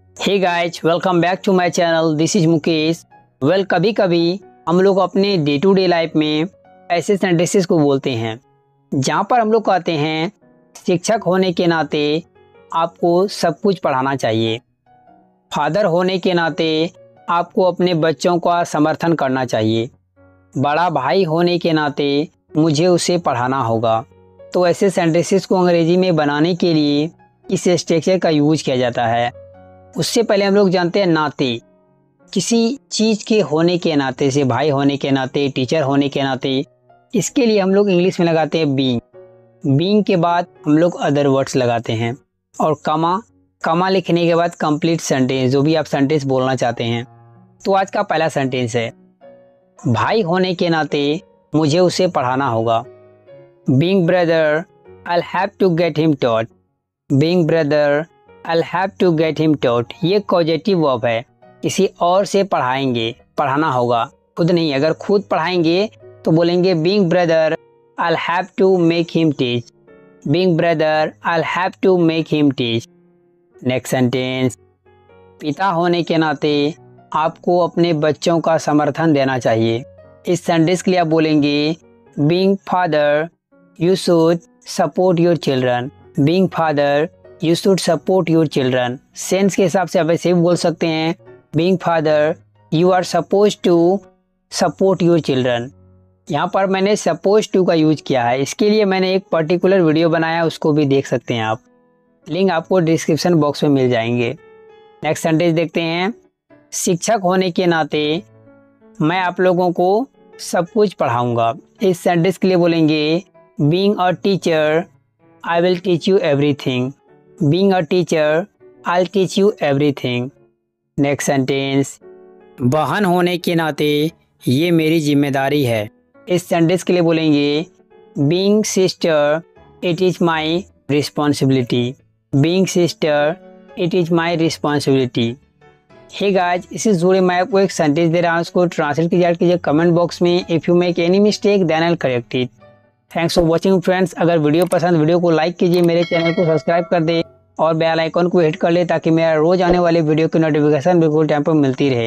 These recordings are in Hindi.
Hey guys, welcome back to my channel. This is Mukesh. कभी कभी हम लोग अपने डे टू डे लाइफ में ऐसे सेंटेंसेस को बोलते हैं जहाँ पर हम लोग कहते हैं शिक्षक होने के नाते आपको सब कुछ पढ़ाना चाहिए। फादर होने के नाते आपको अपने बच्चों का समर्थन करना चाहिए। बड़ा भाई होने के नाते मुझे उसे पढ़ाना होगा। तो ऐसे सेंटेंसेस को अंग्रेजी में बनाने के लिए इस स्ट्रक्चर का यूज किया जाता है। उससे पहले हम लोग जानते हैं नाते, किसी चीज़ के होने के नाते, जैसे भाई होने के नाते, टीचर होने के नाते। इसके लिए हम लोग इंग्लिश में लगाते हैं बीइंग। बीइंग के बाद हम लोग अदर वर्ड्स लगाते हैं और कमा लिखने के बाद कंप्लीट सेंटेंस, जो भी आप सेंटेंस बोलना चाहते हैं। तो आज का पहला सेंटेंस है, भाई होने के नाते मुझे उसे पढ़ाना होगा। Being brother I have to get him taught. Being brother I'll have to get him taught। ये पॉजिटिव वर्ब है, किसी और से पढ़ाएंगे, पढ़ाना होगा, खुद नहीं। अगर खुद पढ़ाएंगे तो बोलेंगे being brother I'll have to make him teach। being brother I'll have to make him teach। Next sentence, पिता होने के नाते आपको अपने बच्चों का समर्थन देना चाहिए। इस सेंटेंस के लिए आप बोलेंगे being father you should support your children। being father You should support your children। Sense के हिसाब से आप ऐसे भी बोल सकते हैं Being father you are supposed to support your children। यहाँ पर मैंने supposed to का यूज किया है। इसके लिए मैंने एक पर्टिकुलर वीडियो बनाया, उसको भी देख सकते हैं आप। लिंक आपको डिस्क्रिप्शन बॉक्स में मिल जाएंगे। नेक्स्ट सेंटेंस देखते हैं, शिक्षक होने के नाते मैं आप लोगों को सब कुछ पढ़ाऊँगा। इस सेंटेंस के लिए बोलेंगे Being a teacher I will teach you everything। Being a teacher, I'll teach you everything। Next sentence, बहन होने के नाते ये मेरी जिम्मेदारी है। इस सेंटेंस के लिए बोलेंगे Being sister, it is my responsibility। Being sister, it is my responsibility। Hey guys, इससे जुड़े मैं आपको एक सेंटेंस दे रहा हूँ, उसको ट्रांसलेट कीजिए कमेंट बॉक्स में। If you make any mistake then I will correct it. Thanks for watching friends. अगर वीडियो पसंद, वीडियो को लाइक कीजिए, मेरे चैनल को सब्सक्राइब कर दे और बेल आइकन को हिट कर ले ताकि मेरा रोज आने वाले वीडियो की नोटिफिकेशन बिल्कुल टाइम पर मिलती रहे।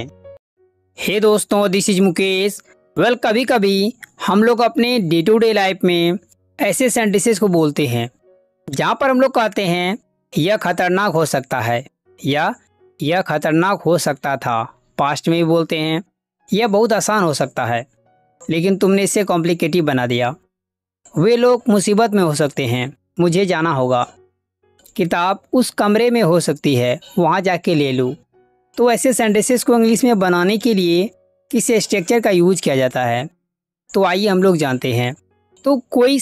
हे दोस्तों, दिस इज मुकेश। कभी कभी हम लोग अपने डे टू डे लाइफ में ऐसे सेंटेंसेस को बोलते हैं जहाँ पर हम लोग कहते हैं यह खतरनाक हो सकता है या यह खतरनाक हो सकता था। पास्ट में भी बोलते हैं यह बहुत आसान हो सकता है लेकिन तुमने इसे कॉम्प्लिकेटेड बना दिया। वे लोग मुसीबत में हो सकते हैं, मुझे जाना होगा। किताब उस कमरे में हो सकती है, वहाँ जाके ले लूँ। तो ऐसे सेंटेंसेस को इंग्लिश में बनाने के लिए किस स्ट्रक्चर का यूज किया जाता है, तो आइए हम लोग जानते हैं। तो कोई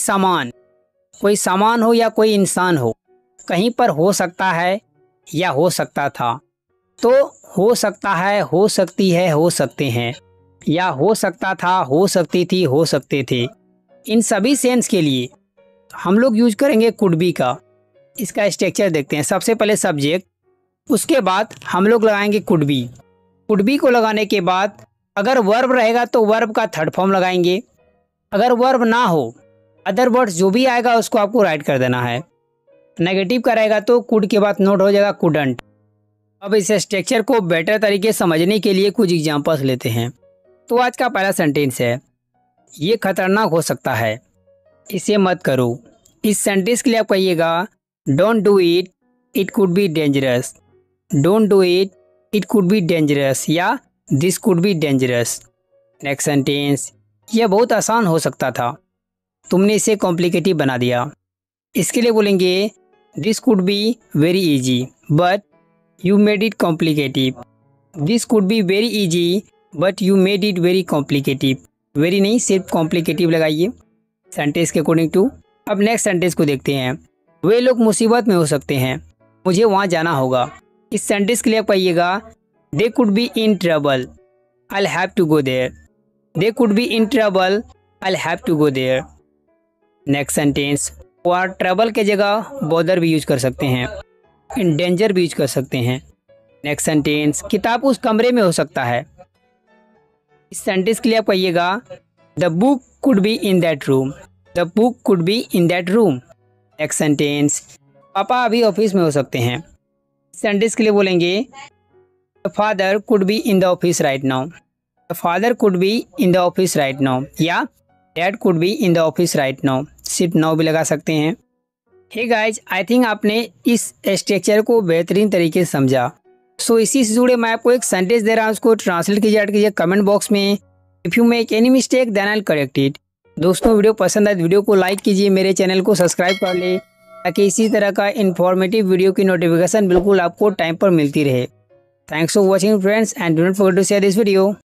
सामान हो या कोई इंसान हो, कहीं पर हो सकता है या हो सकता था। तो हो सकता है, हो सकती है, हो सकते हैं, या हो सकता था, हो सकती थी, हो सकते थे। इन सभी सेंस के लिए हम लोग यूज करेंगे कुड बी का। इसका स्ट्रक्चर देखते हैं। सबसे पहले सब्जेक्ट, उसके बाद हम लोग लगाएंगे कुड बी। कुड बी को लगाने के बाद अगर वर्ब रहेगा तो वर्ब का थर्ड फॉर्म लगाएंगे। अगर वर्ब ना हो, अदर वर्ड्स जो भी आएगा उसको आपको राइट कर देना है। नेगेटिव का रहेगा तो कुड के बाद नोट हो जाएगा कुडंट। अब इस स्ट्रक्चर को बेटर तरीके से समझने के लिए कुछ एग्जांपल्स लेते हैं। तो आज का पहला सेंटेंस है, ये खतरनाक हो सकता है, इसे मत करो। इस सेंटेंस के लिए आप कहिएगा don't do it, it could be dangerous. Don't do it, it could be dangerous, या this could be dangerous. Next sentence, यह बहुत आसान हो सकता था, तुमने इसे कॉम्प्लिकेटेड बना दिया। इसके लिए बोलेंगे this could be very easy but you made it complicated. This could be very easy but you made it very complicated. Very नहीं, सिर्फ कॉम्प्लिकेटिव लगाइए सेंटेंस के अकॉर्डिंग टू। अब नेक्स्ट सेंटेंस को देखते हैं, वे लोग मुसीबत में हो सकते हैं, मुझे वहाँ जाना होगा। इस सेंटेंस के लिए आप कहिएगा they could be in trouble, I have to go there. They could be in trouble, I have to go there. Next sentence, और ट्रबल के जगह बॉदर भी यूज कर सकते हैं, इन डेंजर भी यूज कर सकते हैं। नेक्स्ट सेंटेंस, किताब उस कमरे में हो सकता है। इस सेंटेंस के लिए आप कहिएगा the book could be in that room. The book could be in that room. Next sentence, पापा अभी ऑफिस में हो सकते हैं। सेंटेंस के लिए बोलेंगे the father could be in the office right now. The father could be in the office right now, या dad could be in the office right now. सिर्फ नाउ भी लगा सकते हैं। हे गाइज, आई थिंक आपने इस स्ट्रक्चर को बेहतरीन तरीके से समझा। सो इसी से जुड़े मैं आपको एक सेंटेंस दे रहा हूँ, उसको ट्रांसलेट कीजिए, ऐड कीजिए कमेंट बॉक्स में। If you make any mistake then I will correct it. दोस्तों, वीडियो पसंद आए तो वीडियो को लाइक कीजिए, मेरे चैनल को सब्सक्राइब कर ले, ताकि इसी तरह का इन्फॉर्मेटिव वीडियो की नोटिफिकेशन बिल्कुल आपको टाइम पर मिलती रहे। Thanks for watching friends, and do not forget to share this video.